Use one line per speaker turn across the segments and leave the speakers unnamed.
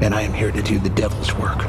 then I am here to do the devil's work.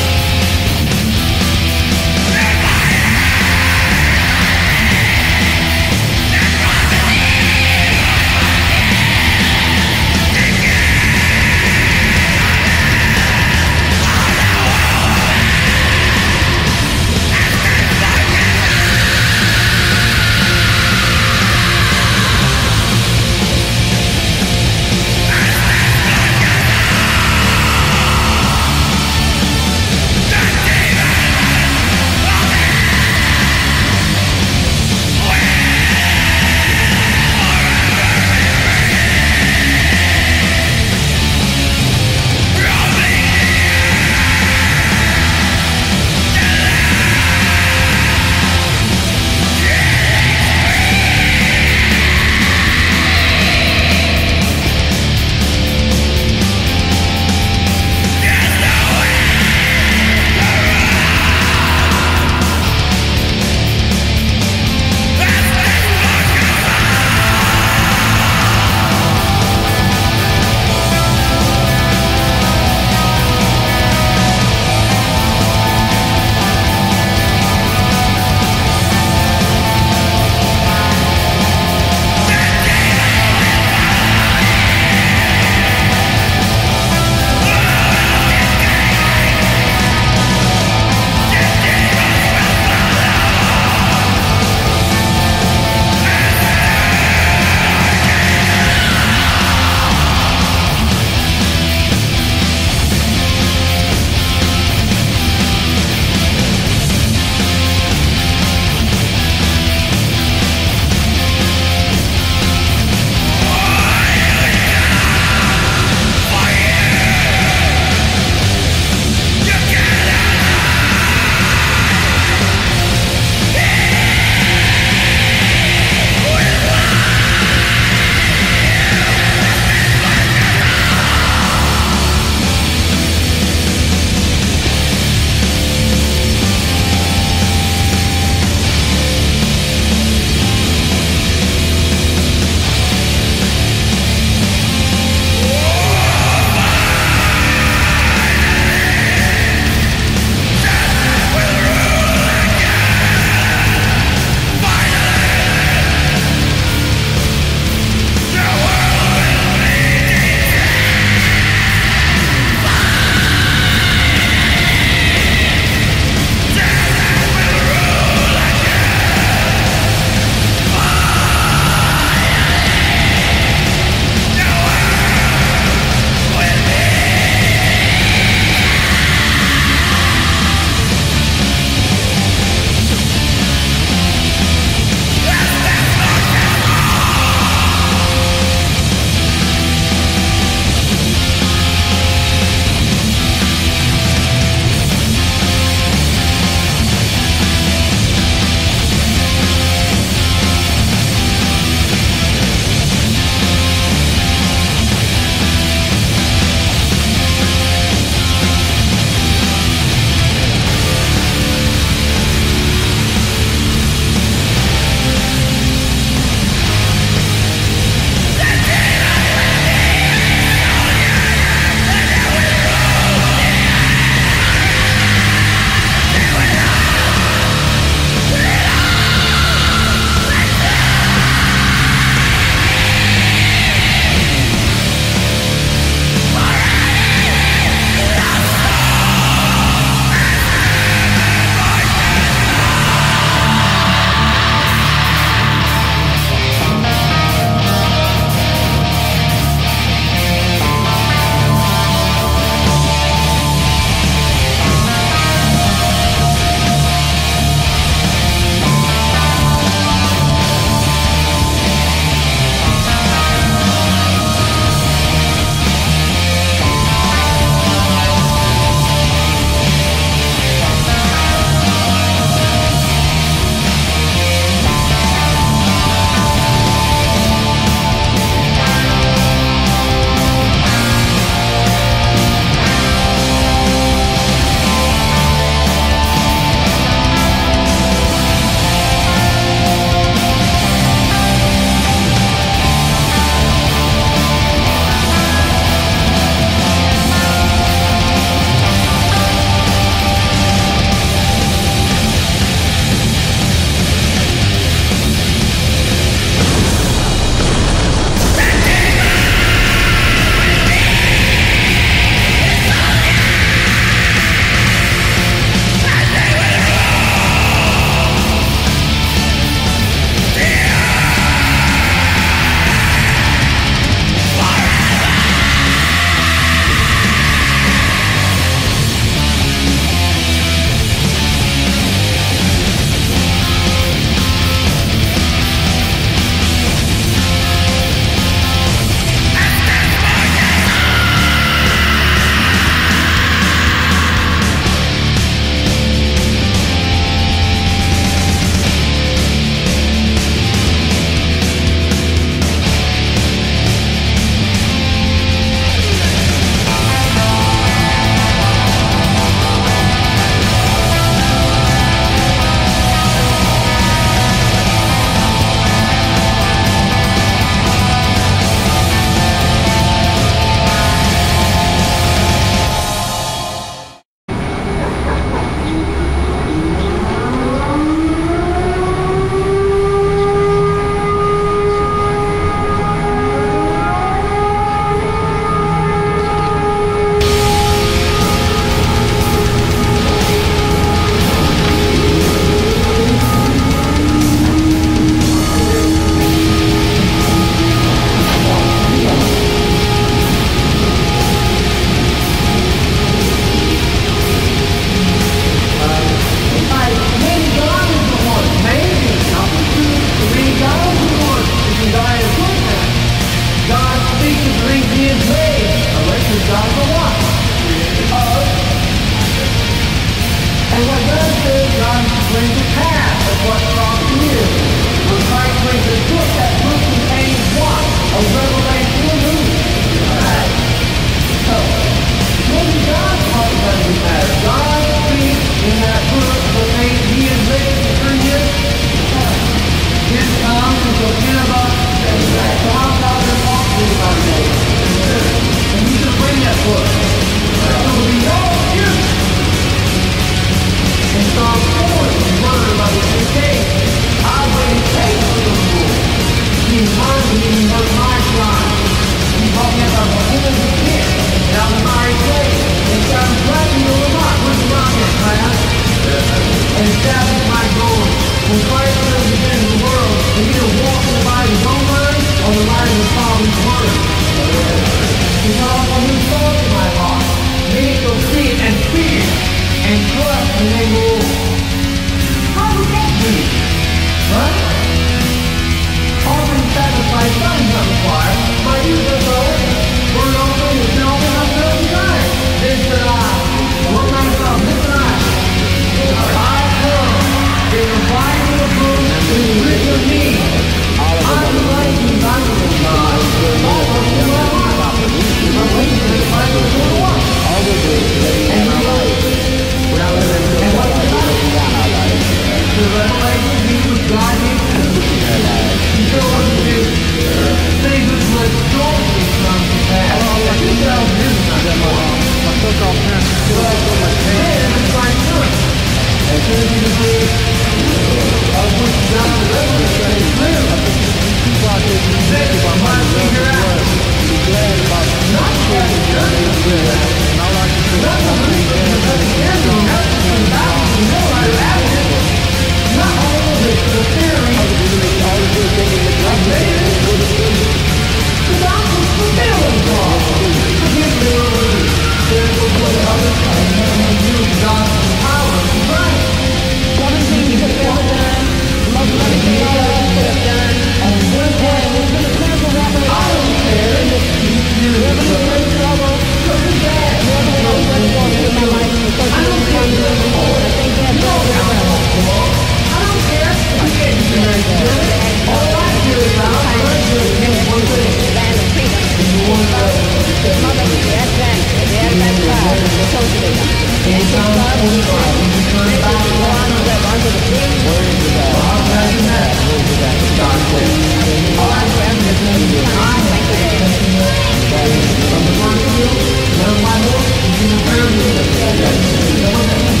And they go, how would that be? Huh? Offering sacrifice signs on the fire, my youth of the burn offering was now been up to the time. This what myself, this I come, in the Bible of books, is written of me. I'm the lightning, I'm the God, all of who I am. I'm waiting for the Bible of who I want. And you know, and what the Bible the revelation of me was God gave to me. He showed us to do things which was shortly come to pass. And you tell this not that long. But then it's my son. And so you believe of which God the revelation is clear. This is my figure out. Not just the church of God. Not the believers of Christianity. Not the Bible. No, I have it. Not all of it, the theory of David. The gospel's fulfilling God. Forgive me, Lord. There was one other time when you used God's power to Christ. One of the things you could have ever done, the most loving thing all of us could have done, and one day we're going to cleanse the weapon. I don't care. You're never going to make trouble. Never going to make trouble in my life. I don't care. I think that's all I don't care. I'm getting very good. All I do is I'm very good. And one thing. And you want to know. That's right. That's right. Anytime I want to try, you can turn back and go on to the big word of God. I'll tell you that. God said. All I have is I think from the first field, none of my horse is in the prayer room. You know what that means?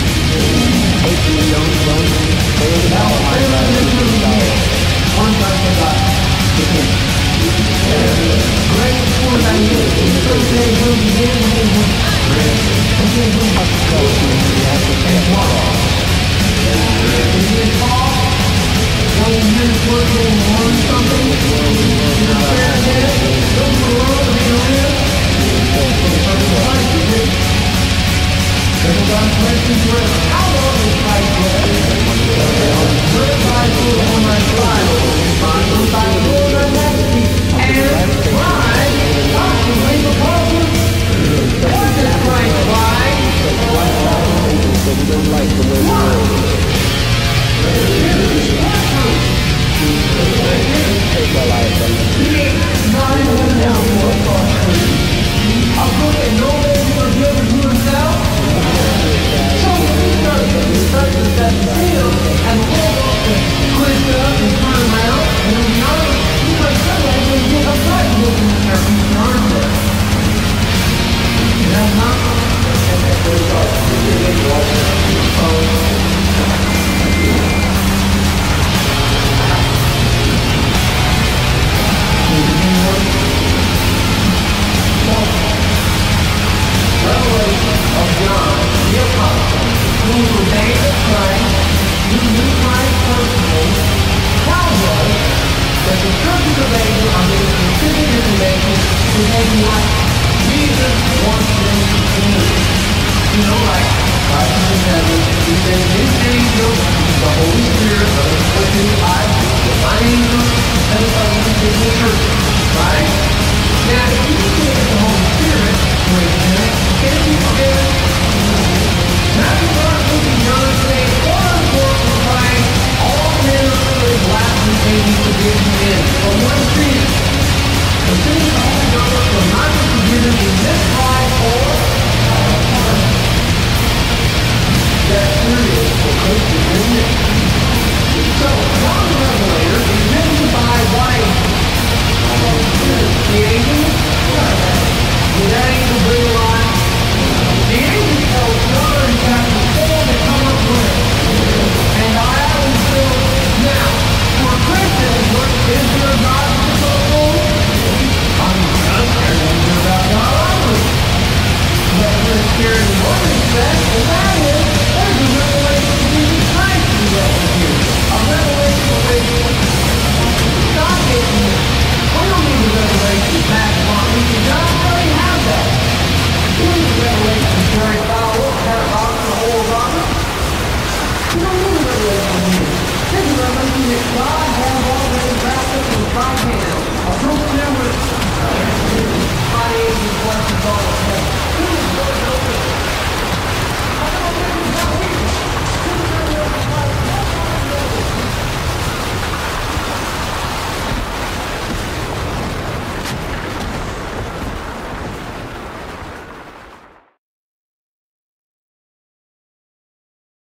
One time I got the king. Great before that year, the first day will begin when they were okay, we'll have to go and walk. When you fall, 20 minutes work, you'll learn something. In the prayer head, go to the world and you'll live. There's God's blessing forever. How long is Christ blessed? Certified full on my trial. Certified full on my majesty. And pride, not to bring upon you. What does Christ pride? We don't like the way we are. Take our life. He ain't not even down for a I'm good at no